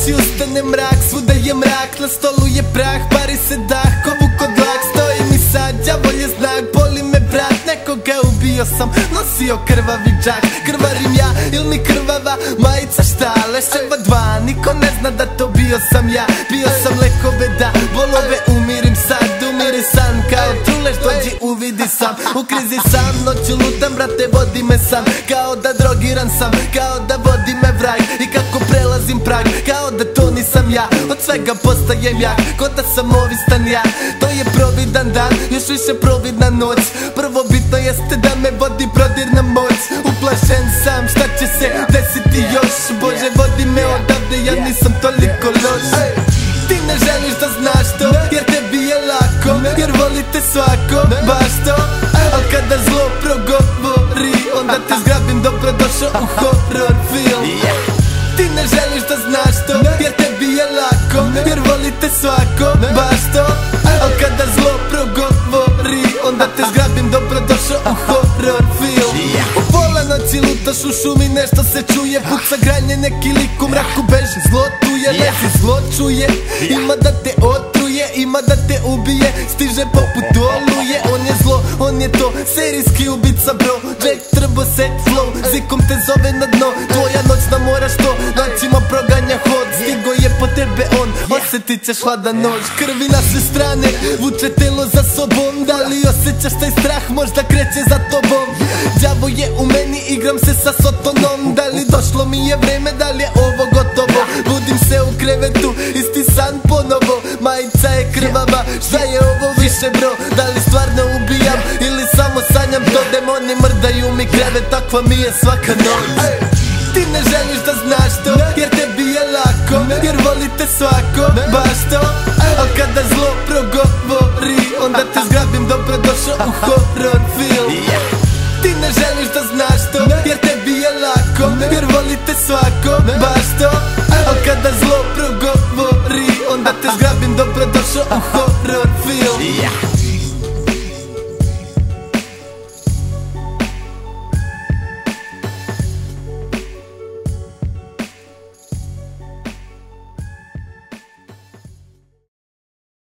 noći ustane mrak, svuda je mrak, na stolu je prah, pari se dah, kovu kod lak. Stoji mi sad, đavo je znak, boli me brat, nekoga ubio sam, nosio krvavi džak. Krvarim ja, il mi krvava majica šta, leševa dva, niko ne zna da to bio sam ja. Bio sam lekove da, bolove umirim sad, umiri san, kao truleš dođi uvidi sam. U krizi sam, noću lutam brate, vodi me sam, kao da drogiran sam, kao da vodi me vrag. I kako prelazim prag, kao da to nisam ja, od svega postajem jak, ko da sam ovistan ja. To je providan dan, još više providna noć, prvo bitno jeste da me vodi prodirna moć. Uplašen sam, šta će se desiti još, Bože vodi me odavde, ja nisam toliko loš. Ti ne želiš da znaš to, jer tebi je lako, jer volite svako, baš to. Al kada zlo progovori, onda te zgrabim, dobrodošao u horror film. Ti ne želiš da znaš to, jer tebi je lako, jer volite svako, baš to. Al kada zlo progovori, onda te zgrabim, dobrodošao u horror film. U pola noći lutaš u šumi, nešto se čuje, puca granje, neki lik u mraku beži, zlo tu je, lezi, zlo čuje. Ima da te otruje, ima da te ubije, stiže poput oluje. On je zlo, on je to, serijski ubica bro, Jack Turbo set flow, zikom te zove na dno. Tvoja noćna moraš to, noćima proganja hod, stigo je po tebe on, osjetit ćeš hladan nož. Krvi na sve strane, vuče telo za sobom, da li osjećaš taj strah, možda kreće za tobom. Đavo je u meni, igram se sa sotonom, da li došlo mi je vreme, da li je ovo gotovo. Budim se u krevetu, isti san ponovo, majica je krvava, šta je ovo više bro? Da li stvarno ubijam ili samo sanjam to, demoni mrdaju mi krevet, takva mi je svaka noć. Ti ne želiš da znaš to,